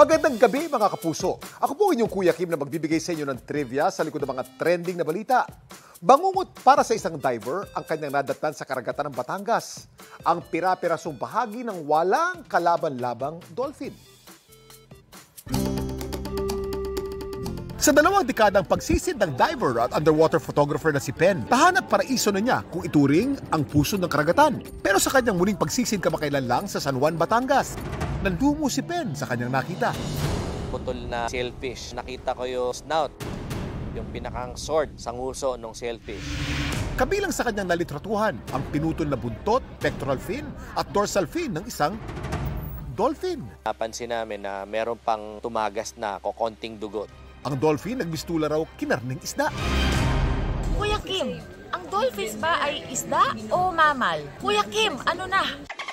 Magandang gabi mga kapuso. Ako po inyong Kuya Kim na magbibigay sa inyo ng trivia sa likod ng mga trending na balita. Bangungot para sa isang diver ang kanyang nadatnan sa karagatan ng Batangas. Ang pira-pirasong bahagi ng walang kalaban-labang dolphin. Sa 2 dekadang pagsisid ng diver at underwater photographer na si Pen, tahanat paraiso na niya kung ituring ang puso ng karagatan. Pero sa kanyang muling pagsisid kamakailan lang sa San Juan, Batangas, nandumo si Pen sa kanyang nakita. Putol na sailfish. Nakita ko yung snout, yung pinakang sword sa nguso ng sailfish. Kabilang sa kanyang nalitratuhan ang pinutol na buntot, pectoral fin at dorsal fin ng isang dolphin. Napansin namin na meron pang tumagas na kokonting dugot. Ang dolphin nagbistula raw kinarning isda. Kuya Kim, ang dolphins ba ay isda o mamal? Kuya Kim, ano na?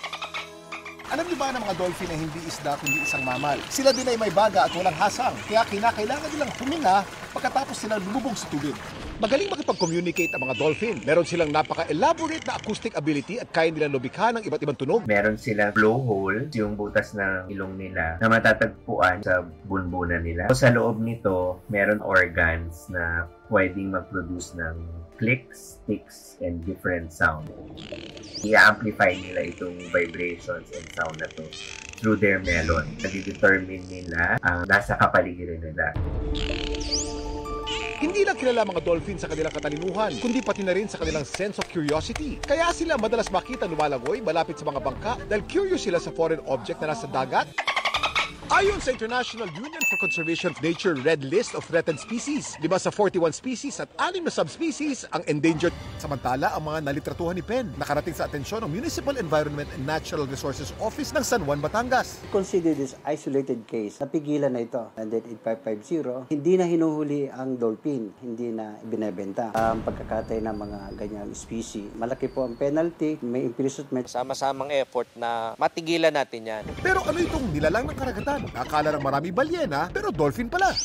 Alam niyo ba na mga dolphin ay hindi isda kundi isang mamal? Sila din ay may baga at walang hasang, kaya kinakailangan nilang huminga pagkatapos sila lumubog sa tubig. Magaling makipag-communicate ang mga dolphin. Meron silang napaka-elaborate na acoustic ability at kaya nilang lumikha ng iba't ibang tunog. Meron silang blowhole, yung butas ng ilong nila, na matatagpuan sa bunbunan nila. Sa loob nito, meron organs na pwedeng mag-produce ng clicks, ticks, and different sound. I-amplify nila itong vibrations and sound na to through their melon. Nadi-determine nila ang nasa kapaligiran nila. Hindi lang kilala mga dolphin sa kanilang katalinuhan, kundi pati na rin sa kanilang sense of curiosity. Kaya sila madalas makita lumalangoy malapit sa mga bangka dahil curious sila sa foreign object na nasa dagat. Ayon sa International Union for Conservation of Nature Red List of Threatened Species, 5 sa 41 species at 6 na subspecies ang endangered. Samantala, ang mga nalitratuhan ni Pen nakarating sa atensyon ng Municipal Environment and Natural Resources Office ng San Juan, Batangas. Consider this isolated case. Napigilan na ito. Landed 8550. Hindi na hinuhuli ang dolphin. Hindi na ibinebenta. Ang pagkakatay ng mga ganyang species. Malaki po ang penalty. May imprisonment. Sama-samang effort na matigilan natin yan. Pero ano itong nilalang ng karagatan? Akala ng marami balyena, pero dolphin pala.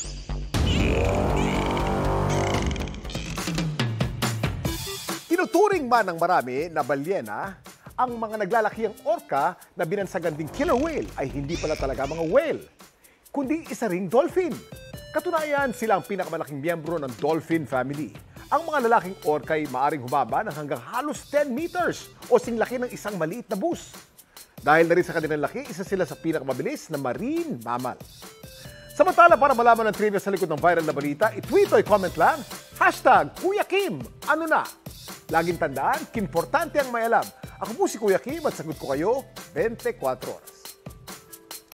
Tinuturing man ng marami na balyena, ang mga naglalakiang orca na binansagan ding killer whale ay hindi pala talaga mga whale, kundi isa ring dolphin. Katunayan, sila ang pinakamalaking miyembro ng dolphin family. Ang mga lalaking orca ay maaring humaba ng hanggang halos 10 meters o singlaki ng isang maliit na bus. Dahil na rin sa kanilang laki, isa sila sa pinakamabilis na marine mammal. Samantala, para malaman ng trivia sa likod ng viral na balita, i-tweet o i-comment lang, #Kuya Kim, ano na? Laging tandaan, importante ang may alam. Ako po si Kuya Kim at sagot ko kayo 24 oras.